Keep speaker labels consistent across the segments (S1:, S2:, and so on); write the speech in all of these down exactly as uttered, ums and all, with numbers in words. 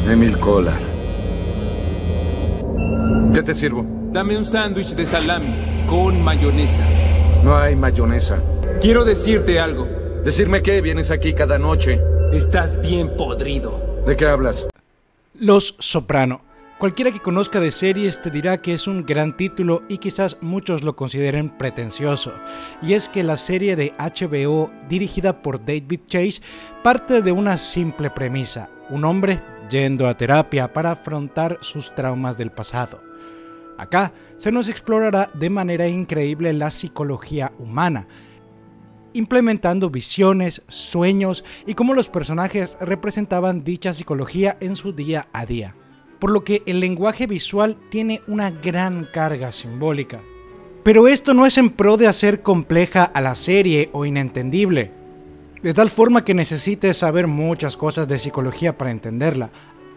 S1: Emil Kolar. ¿Qué te sirvo?
S2: Dame un sándwich de salami con mayonesa.
S1: No hay mayonesa.
S2: Quiero decirte algo.
S1: ¿Decirme qué? Vienes aquí cada noche.
S2: Estás bien podrido.
S1: ¿De qué hablas?
S3: Los Soprano. Cualquiera que conozca de series te dirá que es un gran título y quizás muchos lo consideren pretencioso. Y es que la serie de H B O, dirigida por David Chase, parte de una simple premisa: un hombre yendo a terapia para afrontar sus traumas del pasado. Acá se nos explorará de manera increíble la psicología humana, implementando visiones, sueños y cómo los personajes representaban dicha psicología en su día a día. Por lo que el lenguaje visual tiene una gran carga simbólica. Pero esto no es en pro de hacer compleja a la serie o inentendible, de tal forma que necesites saber muchas cosas de psicología para entenderla.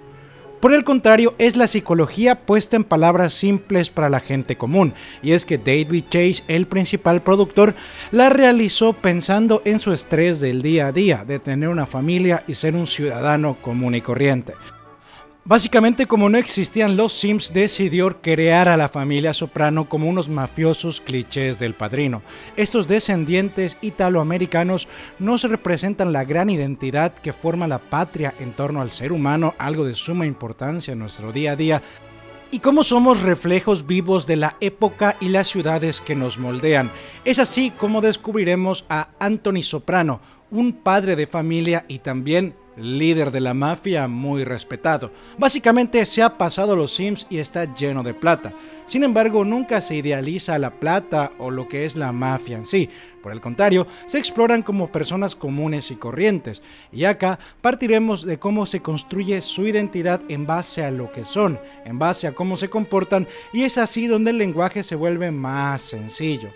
S3: Por el contrario, es la psicología puesta en palabras simples para la gente común, y es que David Chase, el principal productor, la realizó pensando en su estrés del día a día, de tener una familia y ser un ciudadano común y corriente. Básicamente, como no existían los Sims, decidió crear a la familia Soprano como unos mafiosos clichés del Padrino. Estos descendientes italoamericanos nos representan la gran identidad que forma la patria en torno al ser humano, algo de suma importancia en nuestro día a día, y cómo somos reflejos vivos de la época y las ciudades que nos moldean. Es así como descubriremos a Anthony Soprano, un padre de familia y también líder de la mafia muy respetado. Básicamente se ha pasado los Sims y está lleno de plata. Sin embargo, nunca se idealiza la plata o lo que es la mafia en sí. Por el contrario, se exploran como personas comunes y corrientes. Y acá partiremos de cómo se construye su identidad en base a lo que son, en base a cómo se comportan, y es así donde el lenguaje se vuelve más sencillo.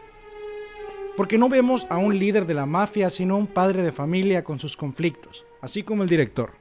S3: Porque no vemos a un líder de la mafia, sino un padre de familia con sus conflictos, así como el director.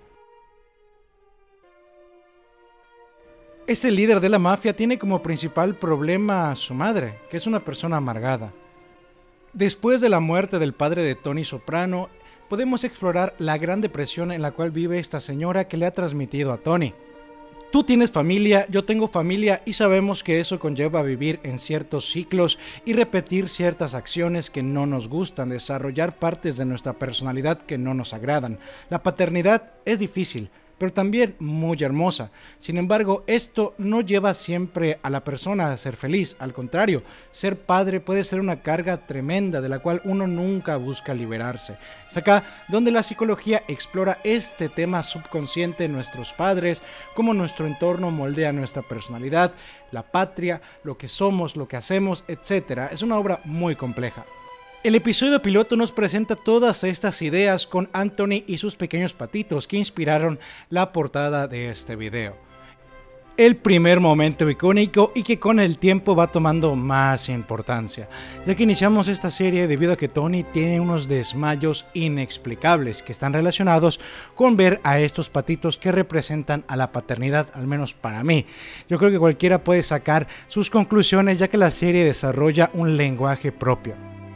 S3: Este líder de la mafia tiene como principal problema a su madre, que es una persona amargada. Después de la muerte del padre de Tony Soprano, podemos explorar la gran depresión en la cual vive esta señora que le ha transmitido a Tony. Tú tienes familia, yo tengo familia, y sabemos que eso conlleva vivir en ciertos ciclos y repetir ciertas acciones que no nos gustan, desarrollar partes de nuestra personalidad que no nos agradan. La paternidad es difícil, pero también muy hermosa. Sin embargo, esto no lleva siempre a la persona a ser feliz. Al contrario, ser padre puede ser una carga tremenda de la cual uno nunca busca liberarse. Es acá donde la psicología explora este tema subconsciente de nuestros padres, cómo nuestro entorno moldea nuestra personalidad, la patria, lo que somos, lo que hacemos, etcétera. Es una obra muy compleja. El episodio piloto nos presenta todas estas ideas con Anthony y sus pequeños patitos que inspiraron la portada de este video. El primer momento icónico y que con el tiempo va tomando más importancia, ya que iniciamos esta serie debido a que Tony tiene unos desmayos inexplicables que están relacionados con ver a estos patitos que representan a la paternidad, al menos para mí. Yo creo que cualquiera puede sacar sus conclusiones, ya que la serie desarrolla un lenguaje propio,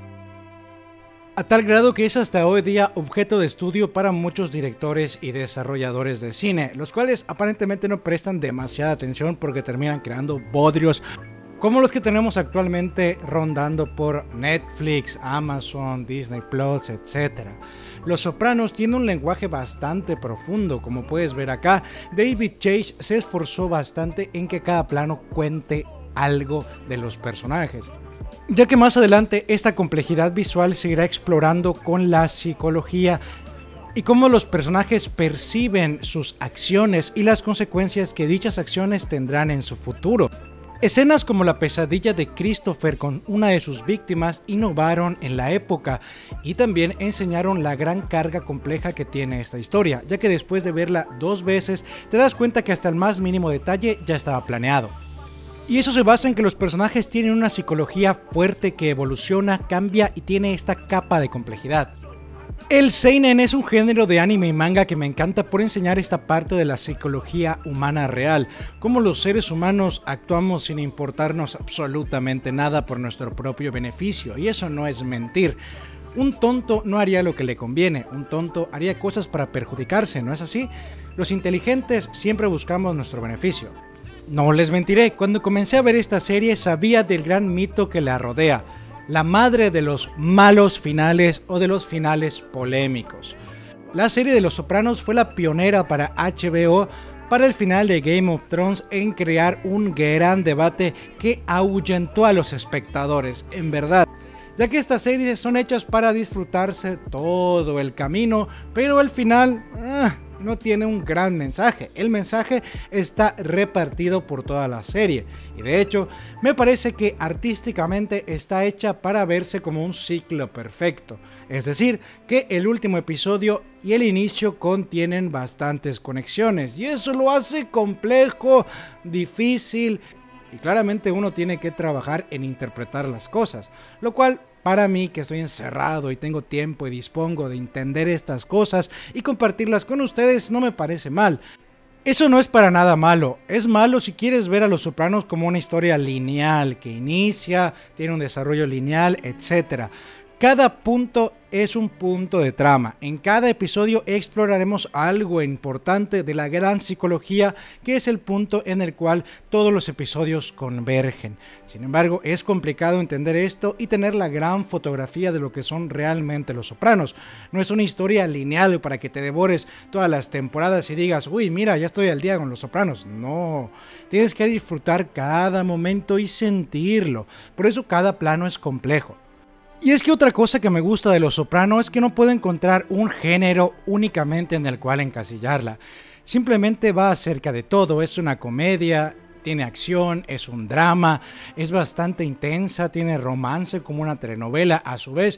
S3: a tal grado que es hasta hoy día objeto de estudio para muchos directores y desarrolladores de cine, los cuales aparentemente no prestan demasiada atención porque terminan creando bodrios como los que tenemos actualmente rondando por Netflix, Amazon, Disney Plus, etcétera. Los Sopranos tienen un lenguaje bastante profundo, como puedes ver acá. David Chase se esforzó bastante en que cada plano cuente algo de los personajes, ya que más adelante esta complejidad visual se irá explorando con la psicología y cómo los personajes perciben sus acciones y las consecuencias que dichas acciones tendrán en su futuro. Escenas como la pesadilla de Christopher con una de sus víctimas innovaron en la época y también enseñaron la gran carga compleja que tiene esta historia, ya que después de verla dos veces te das cuenta que hasta el más mínimo detalle ya estaba planeado. Y eso se basa en que los personajes tienen una psicología fuerte que evoluciona, cambia y tiene esta capa de complejidad. El seinen es un género de anime y manga que me encanta por enseñar esta parte de la psicología humana real, cómo los seres humanos actuamos sin importarnos absolutamente nada por nuestro propio beneficio, y eso no es mentir. Un tonto no haría lo que le conviene, un tonto haría cosas para perjudicarse, ¿no es así? Los inteligentes siempre buscamos nuestro beneficio. No les mentiré, cuando comencé a ver esta serie sabía del gran mito que la rodea, la madre de los malos finales o de los finales polémicos. La serie de Los Sopranos fue la pionera para H B O para el final de Game of Thrones en crear un gran debate que ahuyentó a los espectadores, en verdad, ya que estas series son hechas para disfrutarse todo el camino, pero el final ah, no tiene un gran mensaje. El mensaje está repartido por toda la serie y de hecho me parece que artísticamente está hecha para verse como un ciclo perfecto, es decir, que el último episodio y el inicio contienen bastantes conexiones y eso lo hace complejo, difícil y claramente uno tiene que trabajar en interpretar las cosas, lo cual para mí, que estoy encerrado y tengo tiempo y dispongo de entender estas cosas y compartirlas con ustedes, no me parece mal. Eso no es para nada malo, es malo si quieres ver a Los Sopranos como una historia lineal, que inicia, tiene un desarrollo lineal, etcétera. Cada punto es un punto de trama. En cada episodio exploraremos algo importante de la gran psicología, que es el punto en el cual todos los episodios convergen. Sin embargo, es complicado entender esto y tener la gran fotografía de lo que son realmente Los Sopranos. No es una historia lineal para que te devores todas las temporadas y digas, uy, mira, ya estoy al día con Los Sopranos. No, tienes que disfrutar cada momento y sentirlo. Por eso cada plano es complejo. Y es que otra cosa que me gusta de Los Soprano es que no puedo encontrar un género únicamente en el cual encasillarla. Simplemente va acerca de todo, es una comedia, tiene acción, es un drama, es bastante intensa, tiene romance como una telenovela a su vez,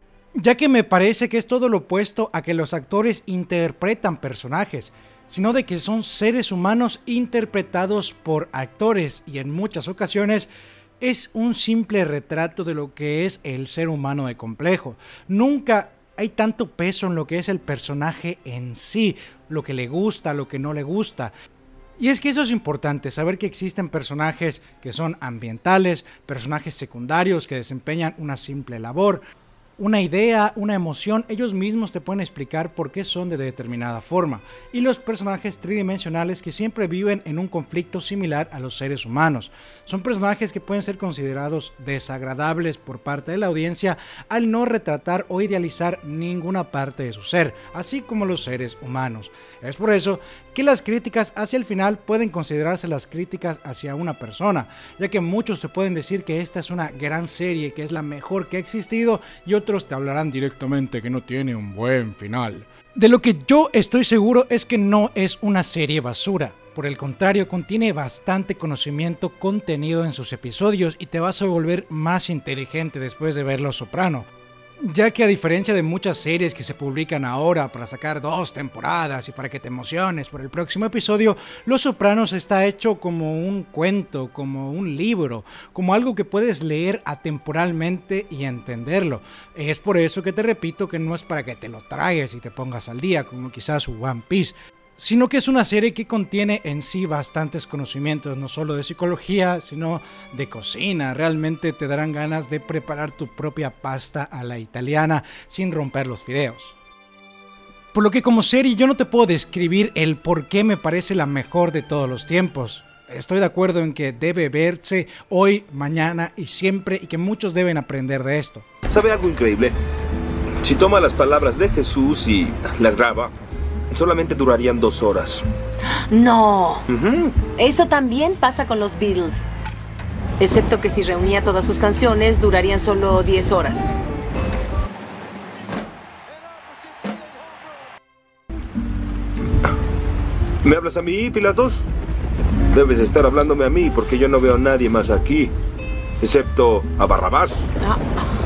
S3: ya que me parece que es todo lo opuesto a que los actores interpretan personajes, sino de que son seres humanos interpretados por actores y en muchas ocasiones es un simple retrato de lo que es el ser humano de complejo. Nunca hay tanto peso en lo que es el personaje en sí, lo que le gusta, lo que no le gusta. Y es que eso es importante, saber que existen personajes que son ambientales, personajes secundarios que desempeñan una simple labor, una idea, una emoción, ellos mismos te pueden explicar por qué son de determinada forma. Y los personajes tridimensionales que siempre viven en un conflicto similar a los seres humanos. Son personajes que pueden ser considerados desagradables por parte de la audiencia al no retratar o idealizar ninguna parte de su ser, así como los seres humanos. Es por eso que las críticas hacia el final pueden considerarse las críticas hacia una persona, ya que muchos te pueden decir que esta es una gran serie, que es la mejor que ha existido, y otros te hablarán directamente que no tiene un buen final. De lo que yo estoy seguro es que no es una serie basura. Por el contrario, contiene bastante conocimiento contenido en sus episodios y te vas a volver más inteligente después de ver Los Soprano. Ya que a diferencia de muchas series que se publican ahora para sacar dos temporadas y para que te emociones por el próximo episodio, Los Sopranos está hecho como un cuento, como un libro, como algo que puedes leer atemporalmente y entenderlo. Es por eso que te repito que no es para que te lo tragues y te pongas al día, como quizás One Piece, sino que es una serie que contiene en sí bastantes conocimientos, no solo de psicología, sino de cocina. Realmente te darán ganas de preparar tu propia pasta a la italiana sin romper los fideos. Por lo que como serie yo no te puedo describir el por qué me parece la mejor de todos los tiempos. Estoy de acuerdo en que debe verse hoy, mañana y siempre, y que muchos deben aprender de esto.
S4: ¿Sabe algo increíble? Si toma las palabras de Jesús y las graba, solamente durarían dos horas.
S5: No.
S4: Uh-huh.
S5: Eso también pasa con los Beatles. Excepto que si reunía todas sus canciones, durarían solo diez horas.
S4: ¿Me hablas a mí, Pilatos? Debes estar hablándome a mí porque yo no veo a nadie más aquí, excepto a Barrabás.
S5: Ah.